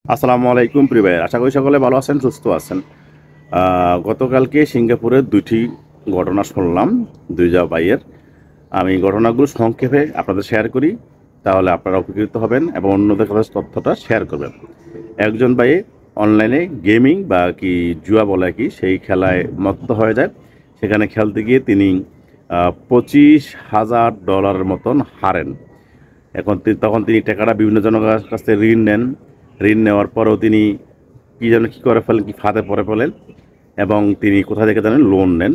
আসসালামু আলাইকুম প্রিয় ভাই, আশা করি সকলে ভালো আছেন, সুস্থ আছেন। গতকালকে সিঙ্গাপুরের দুইটি ঘটনা শুনলাম দুই ভাইয়ের। আমি ঘটনাগুলো সংক্ষেপে আপনাদের শেয়ার করি, তাহলে আপনারা উপকৃত হবেন এবং অন্যদের কাছে তথ্যটা শেয়ার করবেন। একজন ভাই অনলাইনে গেমিং বা কি জুয়া বলে কি সেই খেলায় মত্ত হয়ে যায়। সেখানে খেলতে গিয়ে তিনি $25,000 মতন হারেন। তখন তিনি টাকাটা বিভিন্ন জনের কাছ থেকে ঋণ নেন। ঋণ নেওয়ার পরেও তিনি কী করে ফেলেন, কি ফাঁদে পড়ে ফেলেন এবং তিনি কোথা থেকে জানেন লোন নেন।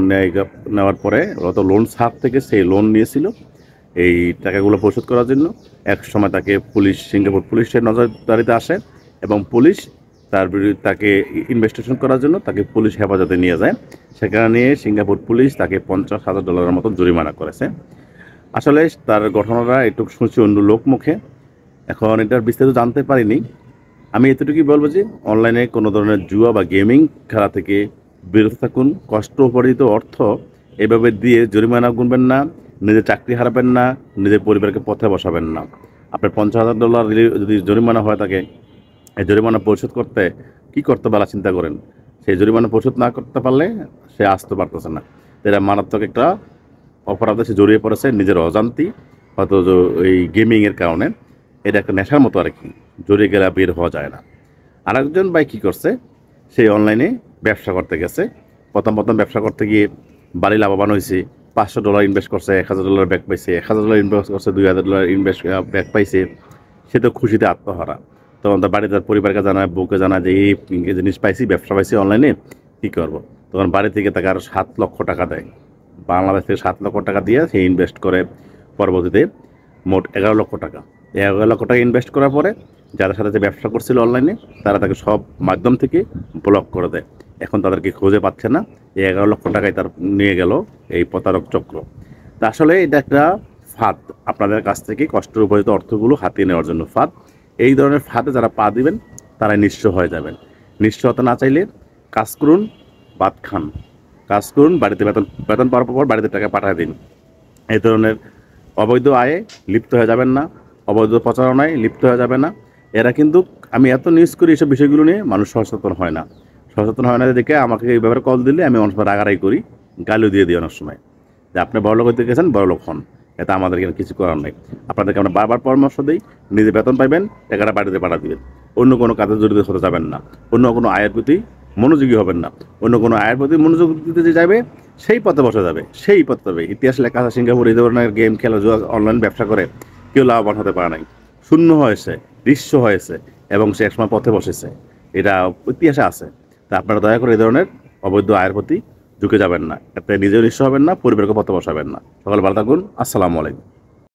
নেওয়ার পরে লোন ছাড় থেকে সেই লোন নিয়েছিল এই টাকাগুলো পরিশোধ করার জন্য। এক সময় তাকে সিঙ্গাপুর পুলিশের নজরদারিতে আসে এবং পুলিশ তার বিরুদ্ধে তাকে ইনভেস্টিগেশন করার জন্য তাকে পুলিশ হেফাজতে নিয়ে যায়। সেখানে নিয়ে সিঙ্গাপুর পুলিশ তাকে $50,000 মতো জরিমানা করেছে। আসলে তার ঘটনাটা একটু শুনছি অন্য লোক মুখে, এখন এটার বিস্তারিত জানতে পারিনি। আমি এতটুকুই বলবো যে অনলাইনে কোনো ধরনের জুয়া বা গেমিং খেলা থেকে বিরত থাকুন। কষ্ট উপার্জিত অর্থ এভাবে দিয়ে জরিমানা গুনবেন না, নিজের চাকরি হারাবেন না, নিজের পরিবারকে পথে বসাবেন না। আপনার $50,000 যদি জরিমানা হয়ে থাকে, এই জরিমানা পরিশোধ করতে কী করতে পারা চিন্তা করেন। সেই জরিমানা পরিশোধ না করতে পারলে সে আসতে পারতেছে না। এটা মারাত্মক একটা অপরাধে সে জড়িয়ে পড়েছে নিজের অজান্তি, হয়তো এই গেমিংয়ের কারণে। এটা একটা নেশার মতো আর কি, জড়িয়ে গেলে বের হওয়া যায় না। আরেকজন ভাই কী করছে, সেই অনলাইনে ব্যবসা করতে গেছে। প্রথম ব্যবসা করতে গিয়ে বাড়ি লাভবান হয়েছে। $500 ইনভেস্ট করছে, $1,000 ব্যাক পাইছে, $1,000 ইনভেস্ট করছে, $2,000 ইনভেস্ট ব্যাক পাইছে। সে তো খুশিতে আত্মহারা। তখন তার বাড়িতে তার পরিবারকে জানায়, বউকে জানায় যে এই জিনিস পাইছি, ব্যবসা পাইছি অনলাইনে, কী করবো। তখন বাড়ি থেকে তাকে আরও $7,00,000 দেয়। বাংলাদেশ থেকে $7,00,000 দিয়ে সে ইনভেস্ট করে। পরবর্তীতে মোট $11,00,000। এই $11,00,000 ইনভেস্ট করার পরে যাদের সাথে যে ব্যবসা করছিল অনলাইনে, তারা তাকে সব মাধ্যম থেকে ব্লক করে দেয়। এখন তাদেরকে খুঁজে পাচ্ছে না। এই $11,00,000 তার নিয়ে গেল এই প্রতারক চক্র। তা আসলে এটা একটা ফাঁদ, আপনাদের কাছ থেকে কষ্ট উপার্জিত অর্থগুলো হাতিয়ে নেওয়ার জন্য ফাঁদ। এই ধরনের ফাঁদে যারা পা দিবেন তারাই নিঃস্ব হয়ে যাবেন। নিঃস্ব হতে না চাইলে কাজ করুন, ভাত খান। কাজ করুন, বাড়িতে বেতন পাওয়ার পর বাড়িতে টাকা পাঠিয়ে দিন। এই ধরনের অবৈধ আয়ে লিপ্ত হয়ে যাবেন না, অবৈধ প্রচারণায় লিপ্ত হয়ে যাবে না। এরা কিন্তু, আমি এত নিউজ করি এসব বিষয়গুলো নিয়ে, মানুষ সচেতন হয় না। সচেতন হয় না দেখে আমাকে এই ব্যাপারে কল দিলে আমি অনেক সময় রাগারাগি করি, গালিও দিয়ে দিই অনেক সময়, যে আপনি বড়লোক হইতে গেছেন, বড়লোক হন, এটা আমাদের এখানে কিছু করার নেই। আপনাদেরকে আমরা বারবার পরামর্শ দিই, নিজে বেতন পাইবেন, টাকাটা বাড়িতে পাঠা দিবেন। অন্য কোনো কাজে জড়িত হতে যাবেন না, অন্য কোনো আয়ের প্রতি মনোযোগী হবেন না। অন্য কোনো আয়ের প্রতি মনোযোগ দিতে যে যাবে সেই পথে বসে যাবে, সেই পথে যাবে। ইতিহাস লেখা আছে, সিঙ্গাপুর এই ধরনের গেম খেলা, জুয়া, অনলাইন ব্যবসা করে কেউ লাভবান হতে পারে নাই। শূন্য হয়েছে, নিঃস্ব হয়েছে এবং সে একসময় পথে বসেছে। এটা ইতিহাসে আছে। তা আপনারা দয়া করে এই ধরনের অবৈধ আয়ের প্রতি ঝুঁকে যাবেন না। এতে নিজেও নিঃস্ব হবেন না, পরিবারকে পথে বসাবেন না। সকলে ভালো থাকুন। আসসালামু আলাইকুম।